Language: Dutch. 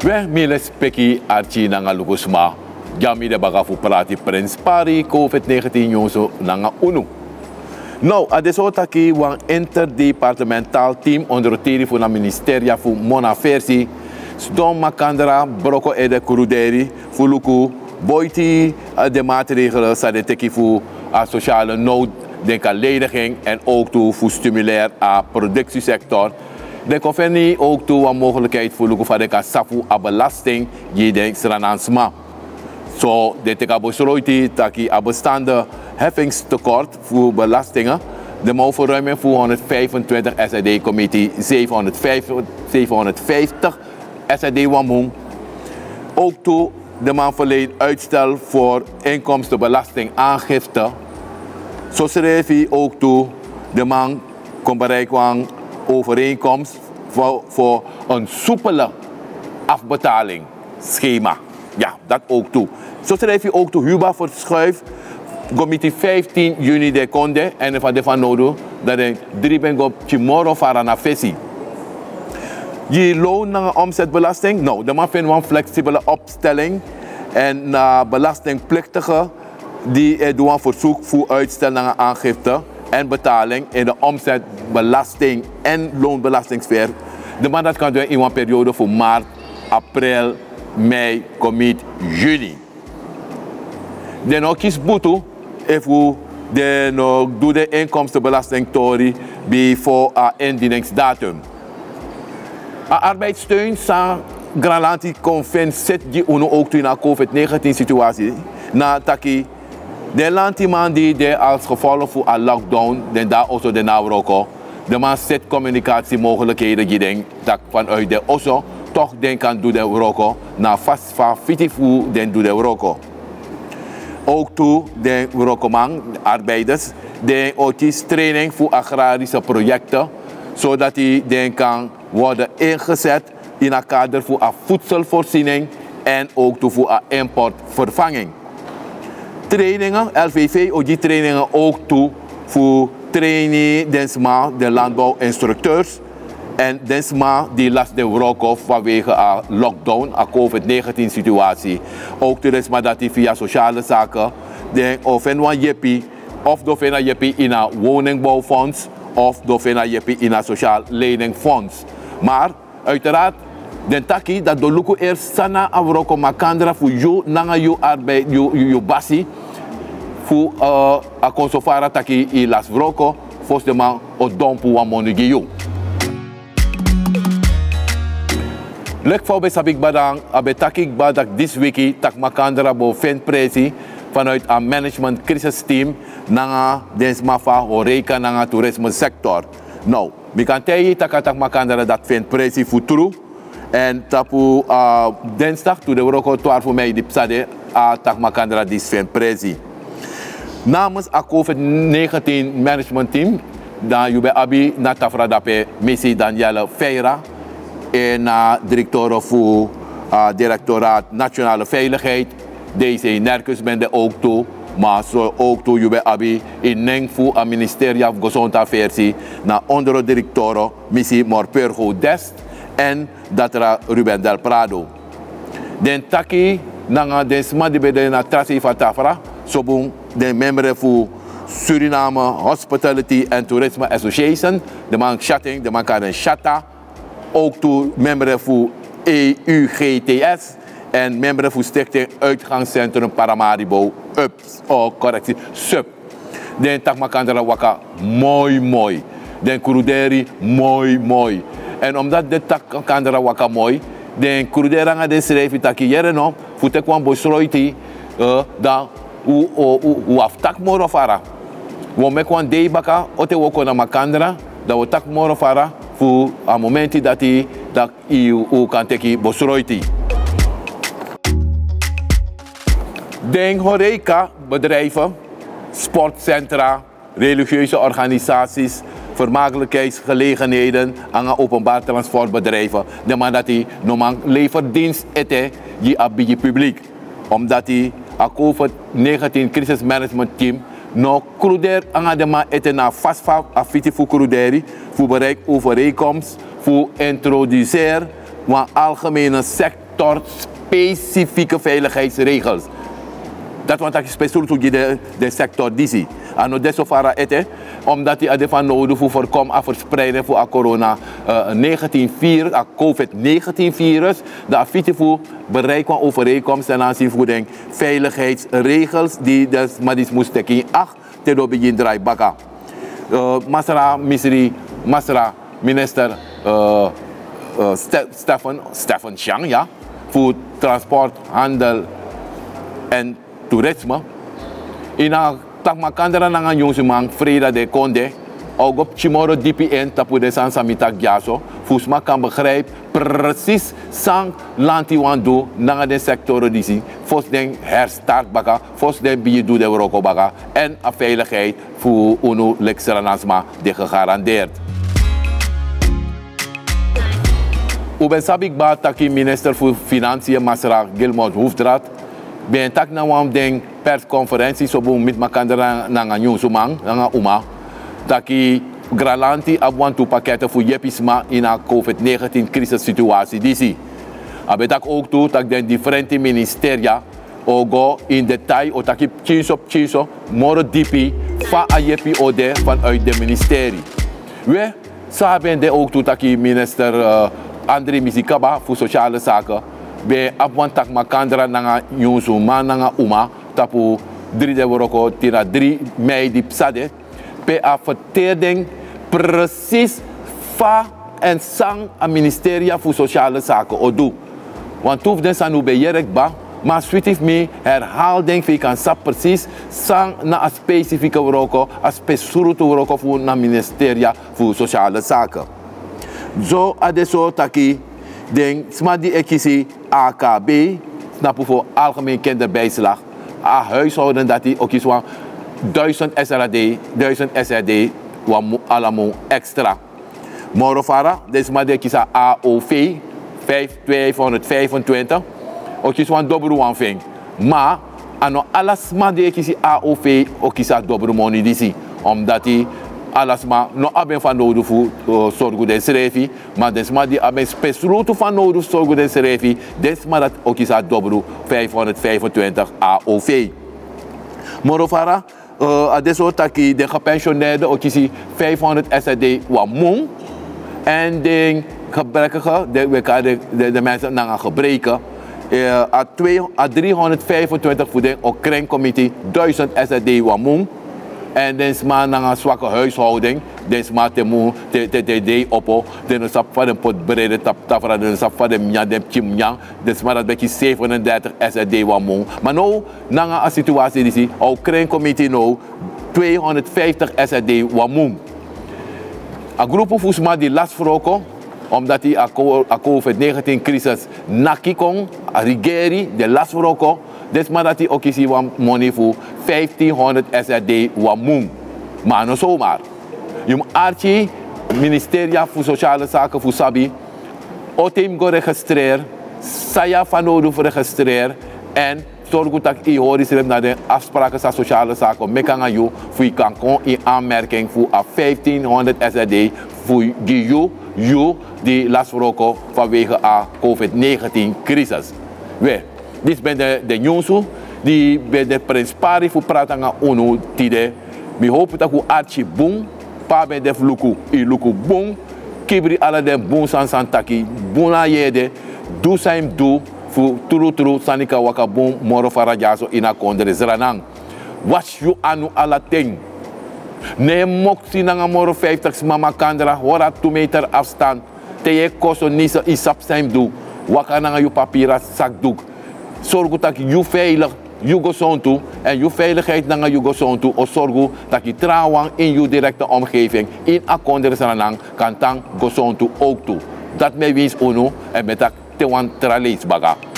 We miles peki archi nanga lugusma. Jami de bagafu prati Prince Pari COVID-19 yoso nanga unu. Nou, adesota ki wan interdepartemental team onder het van het ministerie voor Monaversi. Stom makandra broko ede kuruderi fuluku boiti de maatregelen zijn teki voor sociale nood, denk aan lediging en ook toe voor stimuleren aan productiesector. De convenie ook toe een mogelijkheid voor luku van de safu a belasting je denkt stranansma. Zo de teka besloten taki a bestaande heffingstekort voor belastingen. De verruiming voor 125 SID-committee 750 SID-wamung. Ook toe de man verleent uitstel voor inkomstenbelastingaangifte. Zo schreef hij ook toe de man kon bereiken overeenkomst voor een soepele afbetaling schema. Ja, dat ook toe. Zo schreef hij ook toe Huba verschuif. Committee 15 juni de konde en van nodig dat de 3 ben op tomorrow varen naar Vessi. Je loon naar omzetbelasting? Nou, de man vindt een flexibele opstelling en belastingplichtigen die doen een verzoek voor uitstel naar aangifte en betaling in de omzetbelasting en loonbelastingssfeer. De man dat kan doen in een periode voor maart, april, mei, commit, juni. De nog kies boete even de nog doe de inkomstenbelasting tori bij voor indieningsdatum. Arbeidssteun sa Gralanti conven zet die uno ook in de COVID-19 situatie. Na taki de lantiman die als gevolg voor een lockdown den daar ook de navroko. De man zet communicatiemogelijkheden die denk dat vanuit de osso toch denk aan doe de Euroko na vast van fitifu den doe de Euroko. Ook toe de Eurokomang arbeiders de otis training voor agrarische projecten zodat die kan worden ingezet in een kader voor een voedselvoorziening en ook toe voor een importvervanging. Trainingen, LVV, die trainingen ook toe voor trainee de landbouwinstructeurs en densma die last de Euroko vanwege een lockdown, een COVID-19 situatie. Ook toerisme dat die via sociale zaken, of een jeppie, of door een jeppie in een woningbouwfonds, of door een jeppie in een sociaal leningfonds. Maar uiteraard, den taki dat de luku eerst sana Euroko makandra voor jou, nanga jou arbeid, jou basi, voor a consofara taki i las Euroko, volgens de man o dompu wa monigi jou. Lek voor bij sabik badang, abe takik badak this wiki tak makandra bo fen presi vanuit een management crisis team nanga densmafa horeca nanga toerisme sector. Nou, mi kan tei tak makandra dat fen presi futuru en tapu dinsdag to de Euroko 12 mei di psade tak makandra dis fen presi. Namens a COVID-19 management team dan jube abi na tafra dape missie Danielle Feira en directeur voor Directoraat Nationale Veiligheid. Deze nerkus ben de ook toe, maar zo ook toe je abi in neng voor het ministerie van Gezondheidsversie na onder directeur missie Morpurgo Dest en dat er Ruben Del Prado. Den taki nanga den smadi bede na trasi van tafra, sobung den member voor Suriname Hospitality and Tourism Association, de man chatting, de man kan een chatta. Ook toe member voor EUGTS en member voor Stichting Uitgangscentrum Paramaribo correctie, SUP. Den takmakandra waka mooi. Den kuruderi mooi. En omdat de takmakandra waka mooi, den kurudera de schrijf taki jere no, voor te kwam besloiti dan u aftak moro fara. We mekwan dei baka ote woko na makandra, dat we tak moro fara. Voor een moment dat hij kan teki bosroiti. Den horeca bedrijven, sportcentra, religieuze organisaties, vermakelijkheidsgelegenheden en openbaar transportbedrijven. De man dat hij normaal leverdienst ete die aan publiek. Omdat hij een COVID-19 crisis management team no cruder aan de ma eten na vastva afiti voor cruderi voor bereik overeenkomst voor introduceer een algemene sector-specifieke veiligheidsregels. Dat wat ik specifiek de sector die ano deso fara ete omdat die adefan nodig voor voorkomen verspreiden voor corona 19 virus, COVID-19 virus, de affiche voor bereik van overeenkomst ten aanzien van de veiligheidsregels die dus maar die moest tekenen 8 te do begin draai baka. Masra Misri, Masra minister Stefan Chang ja voor transport, handel en toerisme. In a takmakandra nanga nyungsumang Freda de Conde, ook Chimoro DPN tapu de San Samita Gyaso, Fusma kan begrijpen precies sang lanti wandu nanga de sectoren die zien, fos den herstart baka, fos den biedu de Euroko baka en a veiligheid voor UNO Lexeranasma de gegarandeerd. Uben sabik ba taki minister voor Financiën Masra Gilmot Hoefdraad. Ben tak na wam den persconferentie so boom mit makandra nanga nyusumang nanga uma taki gralanti abwantu pakketten voor jepisma in a COVID-19 crisis situatie disi. Abetak ook toe tak den differente ministeria ogo in detail o taki chiso moro dipi fa a jepi ode vanuit de ministerie. We saben de ook toe taki minister André Misikaba voor sociale zaken. Be abwantak makandra nanga nyusu ma nanga uma tapu 3 de Euroko tira 3 mei di psade pe a vertering precies fa en sang a ministeria voor sociale zaken odu want toef den sanu be yerek ba maar sweetif me herhaal denk ik kan sap precies sang na a specifieke Euroko a specifieke Euroko voor na ministeria voor sociale zaken zo adesso taki den smadi ekisi AKB, snappen voor algemeen kinderbijslag. A huishouden dat die ook is van 1000 SRD, wat allemaal extra. Morofara, deze maar de AOV 525, ook is van dobru ving. Maar ano alles maar de AOV ook is dobru money die omdat die alles maar no aben van nodig voor zorgen de schrijven, maar desma die aben specifiek van nodig zorgen de schrijven, desma dat ook is het dobro 525 AOV. Morovara, adesso taki de gepensioneerden ook is 500 SRD wat mong en de gebrekkige, de mensen naar gebreken. A 325 voor de Okreng-committee 1000 SRD wat mong. En dan is maar een zwakke huishouding. Dan is maar te oppo. Dan is van de pot brede tafra. Dan is van de mja, de chimjang. Dan is maar dat beetje 37 SRD wamong. Maar nu, na een situatie die al kring committee nou 250 SRD wamong. Een groep volgens mij die last vroegen. Omdat die COVID-19 crisis nakikong, rigeri, de last vroegen. Dus maar dat hij ook is money voor 1500 SRD wamung. Maar no zomaar. Je moet archie, ministeria voor sociale zaken voor Sabi. Otem go registreer. Saya van nodig voor registreer. En zorg dat je hoort naar de afspraken van sociale zaken. Mekanga you voor je kan in aanmerking voor 1500 SRD voor you die last vroegen vanwege de COVID-19 crisis. We. Dit ben de nieuws die bij de prins Pari voor praten aan UNO tide. We hopen dat we archie boom, pa bij de luku boom, kibri alle de boom san taki, boona jede, do zijn do voor turu sanika waka boom moro farajaso ina kondre zranang. Was you anu ala ting. Ne moksi nanga moro 50 mama kandra, hora 2 meter afstand. Te je koso nisa isap zijn do, waka nanga je papira sak doek. Zorg dat je veilig Jugosontu en je veiligheid naar Jugosontu of zorg dat je trouwens in je directe omgeving in akkoord kan tang Gosontu ook toe. Dat mij wins UNO en met dat te want tralees baga.